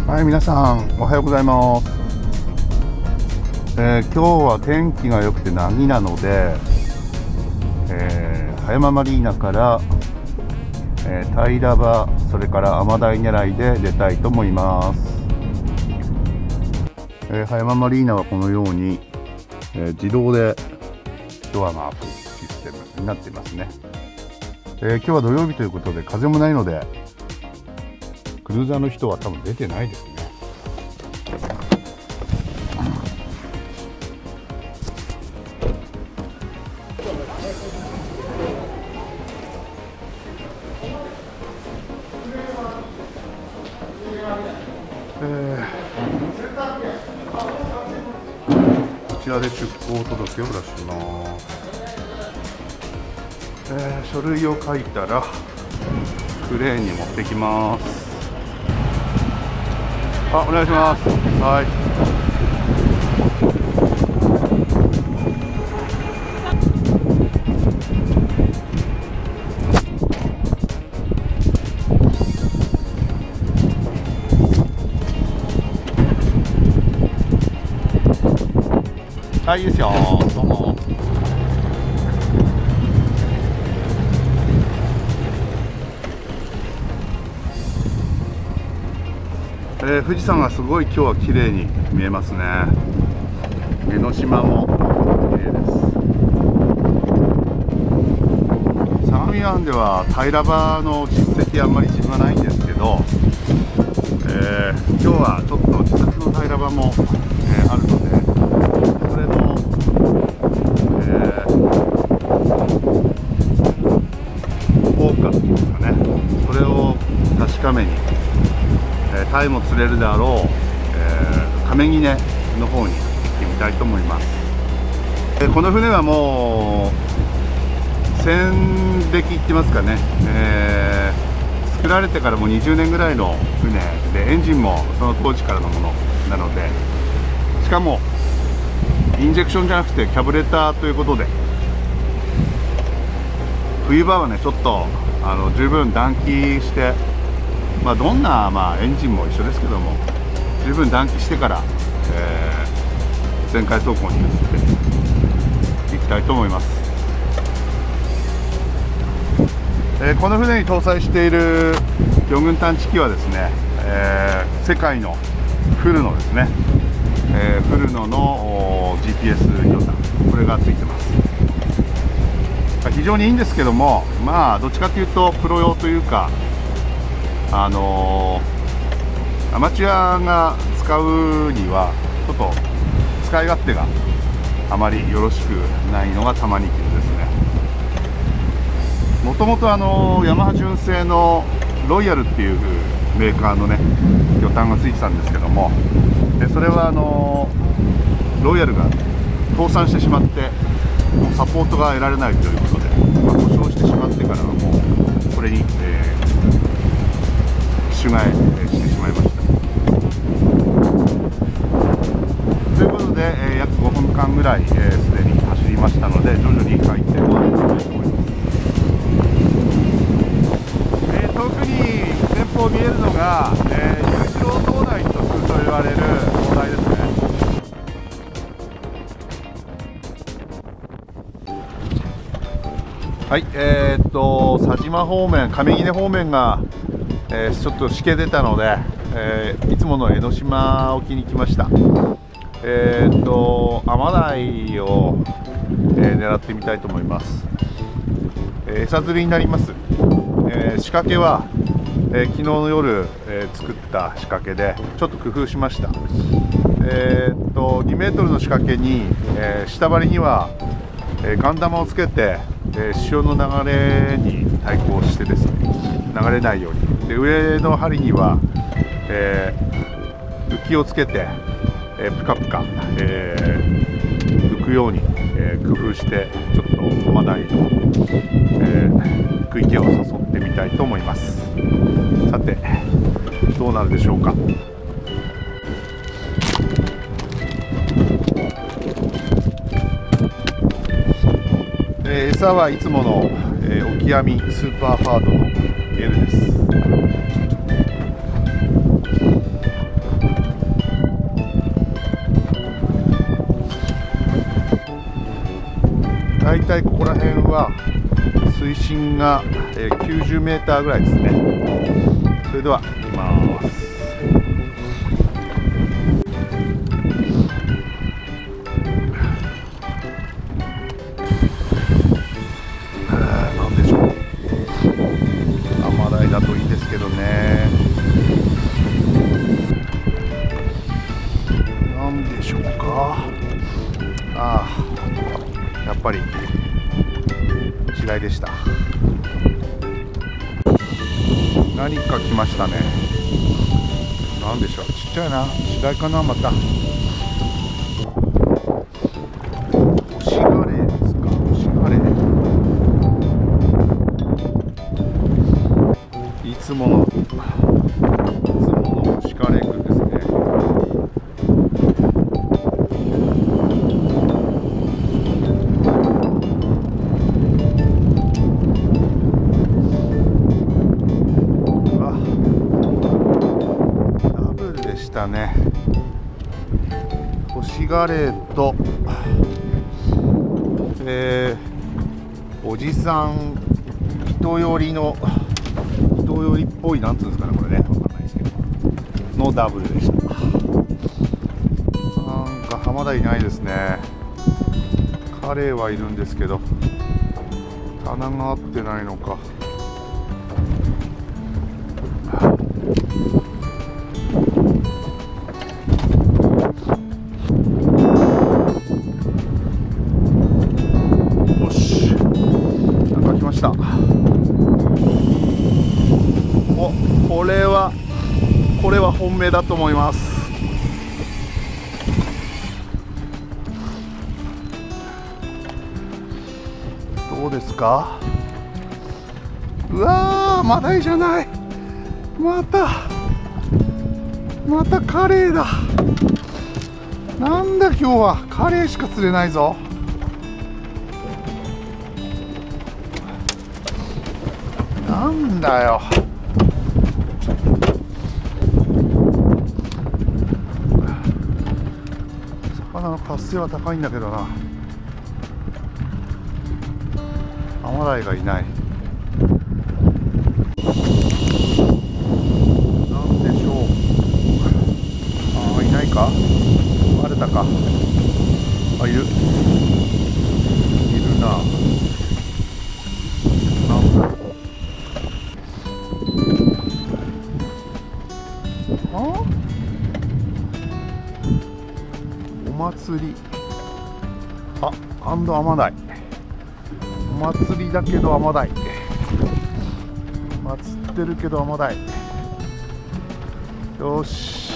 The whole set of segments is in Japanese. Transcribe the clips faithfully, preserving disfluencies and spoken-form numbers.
はい、皆さんおはようございます。えー、今日は天気が良くて凪なので、えー、葉山マリーナから、えー、平場、それから天台狙いで出たいと思います。えー、葉山マリーナはこのように、えー、自動でドアが開くシステムになっていますね。えー、今日は土曜日ということで風もないのでクルーザーの人は多分出てないですね。えー、こちらで出航届を出します。えー、書類を書いたらクレーンに持ってきます。あ、お願いします。はい。はい、いいですよ。どうも。えー、富士山がすごい今日は綺麗に見えますね。江ノ島も綺麗です。相模湾では平場の実績あんまり自分はないんですけど、えー、今日はちょっと自宅の平場も、えー、あるので、それの、えー、効果っていうんですかね、それを確かめにタイも釣れるであろう、えー、亀杵の方に行ってみたいと思います。えー、この船はもう戦歴って言ってますかね、えー、作られてからもうにじゅうねんぐらいの船で、エンジンもその当時からのものなので、しかもインジェクションじゃなくてキャブレターということで、冬場はねちょっとあの十分暖気して、まあどんな、まあ、エンジンも一緒ですけども十分暖気してから、えー、全開走行に移っていきたいと思います。えー、この船に搭載している魚群探知機はですね、えー、世界のフルノですね、えー、フルノの ジーピーエス 魚探、これがついてます。非常にいいんですけども、まあどっちかというとプロ用というか、あのー、アマチュアが使うにはちょっと使い勝手があまりよろしくないのがタマニキルですね。もともとあのー、ヤマハ純正のロイヤルっていうメーカーのね魚探がついてたんですけども、でそれはあのー、ロイヤルが倒産してしまって、もうサポートが得られないということで、まあ、故障してしまってからはもうこれに、えー、機種替えしてしまいました。ということで、えー、約ごふんかんぐらいすで、えー、に走りましたので、徐々に回転を上げたいと思います。えー、遠くに前方見えるのが、えー、裕次郎灯台と言われる灯台ですね。はい、えー、っと佐島方面、亀杵方面が、えー、ちょっとしけ出たので、えー、いつもの江ノ島沖に来ました。えー、っと天台を、えー、狙ってみたいと思います。えー、餌釣りになります。えー、仕掛けは、えー、昨日の夜、えー、作った仕掛けでちょっと工夫しました。えー、っとにメートルの仕掛けに、えー、下張りには、えー、ガン玉をつけて、えー、潮の流れに対抗してですね、流れないように、で上の針には、えー、浮きをつけて、えー、プカプカ、えー、浮くように、えー、工夫してちょっと天台の、えー、食い気を誘ってみたいと思います。さてどうなるでしょうか。えー、餌はいつもの、えー、オキアミスーパーハードの L です。 体ここら辺は水深がきゅうじゅうメーターぐらいですね。それでは行きます。なんでしょう、アマダイだといいですけどね。なんでしょうか。ああ、やっぱり白井でした。何か来ましたね。なんでしょう、ちっちゃいな、白井かな。また星ガレーですか。星ガレー、いつものいつもの星ガレー君ですね。ね、星ガレーと、えー、おじさん人寄りの人寄りっぽい、なんつうんですかね、これね、わかんないですけどのダブルでした。なんか浜田いないですね。カレーはいるんですけど棚が合ってないのか。お、これはこれは本命だと思います。どうですか。うわー、マダイじゃない。またまたカレーだ。なんだ今日はカレーしか釣れないぞ。なんだよ。魚の活性は高いんだけどな。アマダイがいない。なんでしょう。ああ、いないか。バレたか。あ、いる。いるな。なんだ。あ？お祭り。あ、アンドアマダイ。お祭りだけどアマダイ。祭ってるけどアマダイ。よし。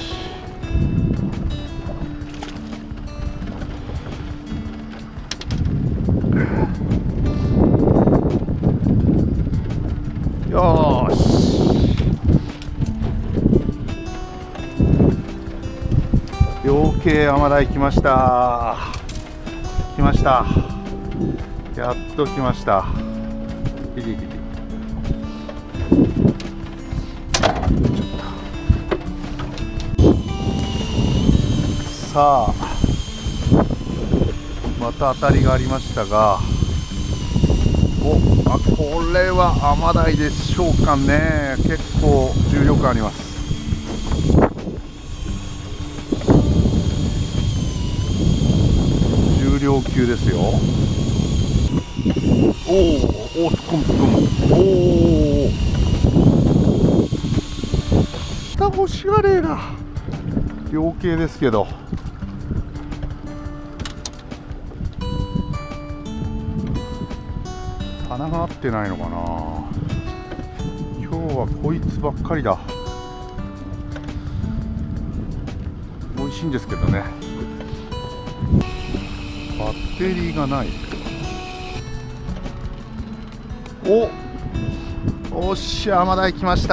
よーし。養鶏アマダイ来ました。来ました。やっと来ました。いりいり。さあ、また当たりがありましたが、お、あ、これはアマダイでしょうかね。結構重力あります。重量級ですよ。おお、おお、突っ込む突っ込む。おお、また星ガレーだ。養鶏ですけど。棚が合ってないのかな。今日はこいつばっかりだ。美味しいんですけどね。バッテリーがない。お、おっしゃ、アマダイ来ました。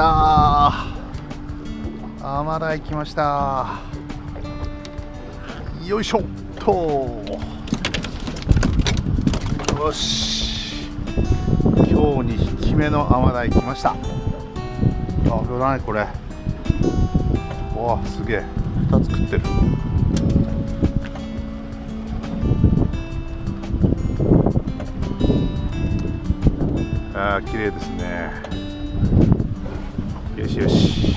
アマダイ来ました。よいしょっと。よし、今日にひき目のアマダイ来ました。あ、これ何これ。わあ、すげえ、ふたつ食ってる。 ああ、綺麗ですね。よしよし。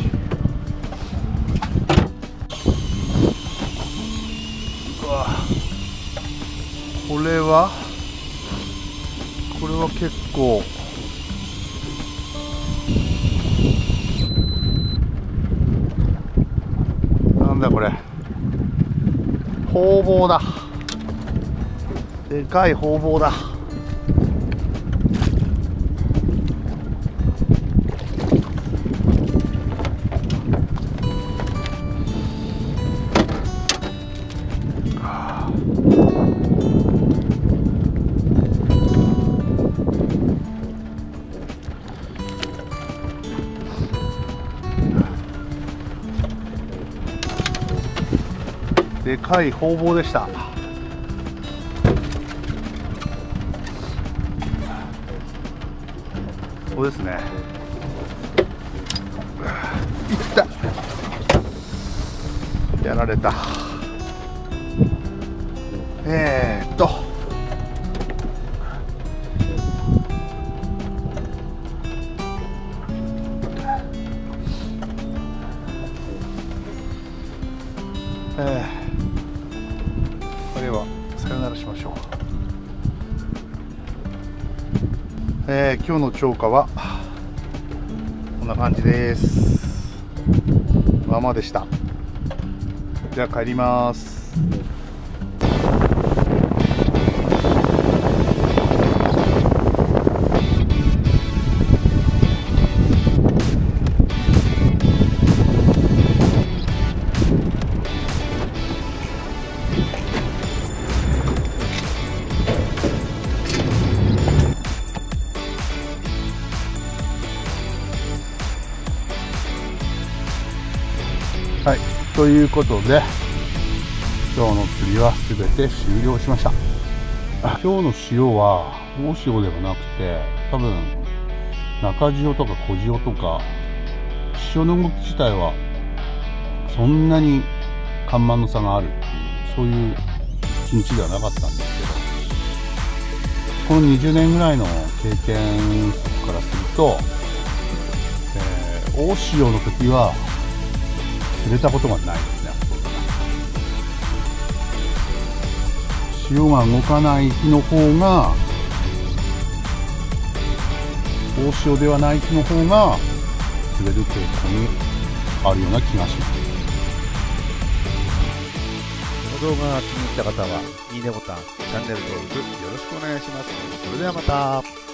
うわ、これはこれは結構なんだこれ、ホウボウだ。でかいホウボウだ。でかいホウボウでした。ここですね。いった。やられた。えーっとえーではさよならしましょう。えー、今日の釣果はこんな感じです。まあまあでした。じゃあ帰ります。はい、ということで今日の釣りは全て終了しました。今日の潮は大潮ではなくて、多分中潮とか小潮とか、潮の動き自体はそんなに干満の差があるっていう、そういう一日ではなかったんですけど、このにじゅうねんぐらいの経験則からすると、えー、大潮の時は釣れたことがないですね。潮が動かない日の方が、大潮ではない日の方が釣れる傾向にあるような気がします。 この動画が気に入った方は、いいねボタン、チャンネル登録よろしくお願いします。それではまた。